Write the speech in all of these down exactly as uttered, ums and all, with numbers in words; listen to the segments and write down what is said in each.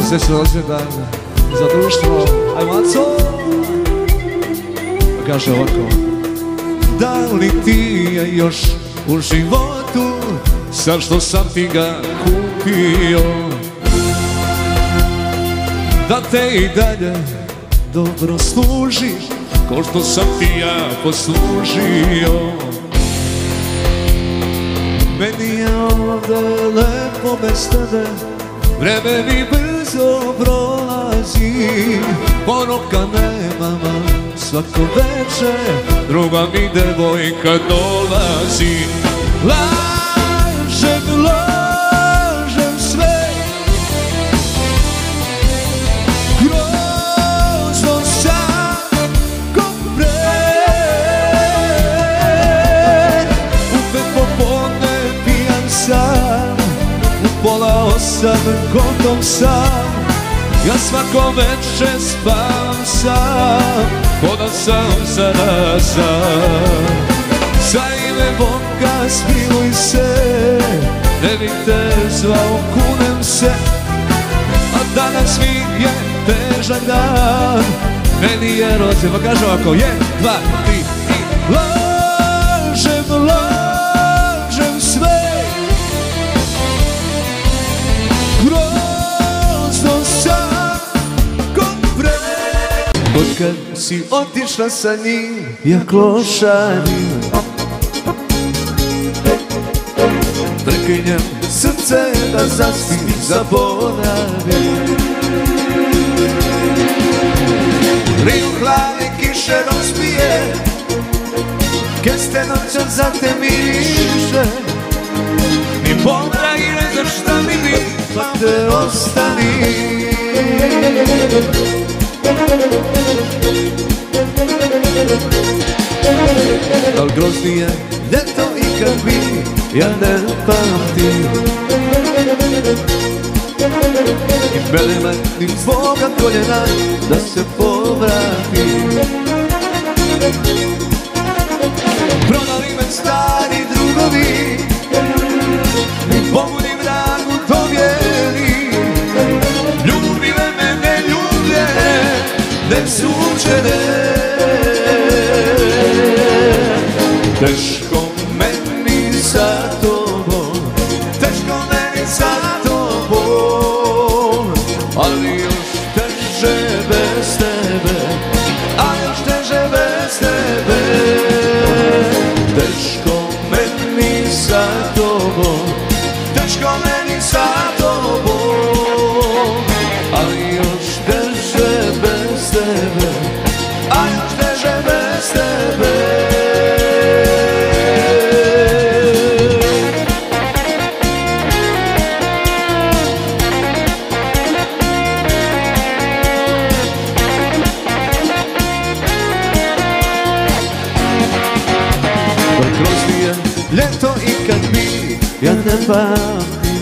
srećan rođendan za društvo. Ajmo, Aco! Kaže ovako: da li ti je još u životu sad što sam ti ga kupio, da te i dalje dobro služi ko što sam ti ja poslužio. Meni je ovdje lepo bez tebe, vreme mi brzo prolazi, ponoka nemama svako večer, druga mi devojka dolazi. Lažem, lažem sve, grozno sam ko pre. Uvek popodne pijan sam, u pola osam gotov sam, ja svako večer spavam sam, ko da sam zarazan. Za ime Boga smiluj se, ne bih te zvao, kunem se, a danas mi je težak dan, meni je rođen. Pa kaže ovako, jedan, dva, tri i lažem, lažem sve, grozno sam ko pre. Od kad si otišla sa njim, ja klošanim, preklinjem srce da zaspim, zaboravim. Riju hladne kiše rozbije, keste noća za te miriše, ni Boga i ne znaš šta mi bi, pa te ostani. Da li groznije ljeto i kad bi, ja ne pamtim, i belima ni tvoga koljena da se povratim. Prodali me stari drugovi, ni Bogu ni vragu to vjeri, ljubile me neljubljene, nesuđene. Teško meni sa tobom, teško meni sa tobom, ali još teže bez tebe, a još teže bez tebe. Teško meni sa tobom, teško meni sa tobom, ali još teže bez tebe, a još teže bez tebe. Groznije ljeto i kad bi, ja ne pamtim,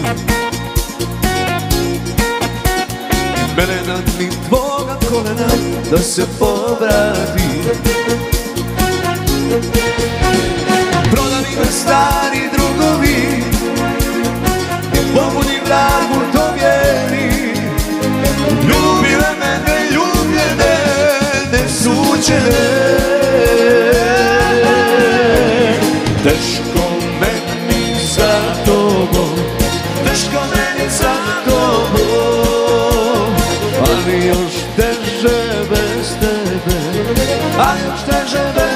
i melena ni tvoga kolena da se povratim. Prodali me stari drugovi, ni Bogu ni vragu to vjeri, ljubile me neljubljene, nesuđene. Teško meni sa tobom, teško meni sa tobom, ali još teže bez tebe, a još teže bez tebe.